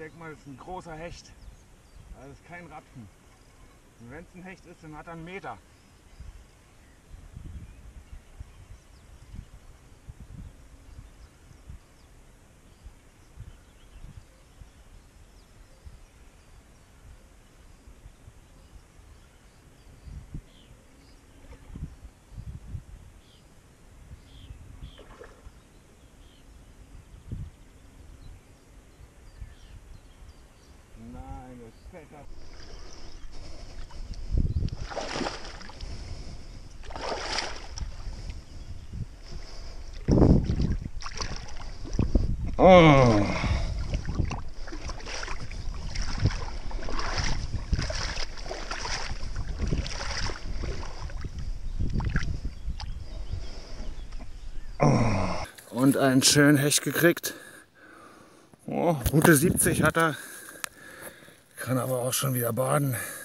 denke mal, das ist ein großer Hecht. Das ist kein Rapfen. Und wenn es ein Hecht ist, dann hat er einen Meter. Nein, das fällt ab. Oh. Und einen schönen Hecht gekriegt. Oh, gute 70 hat er. Kann aber auch schon wieder baden.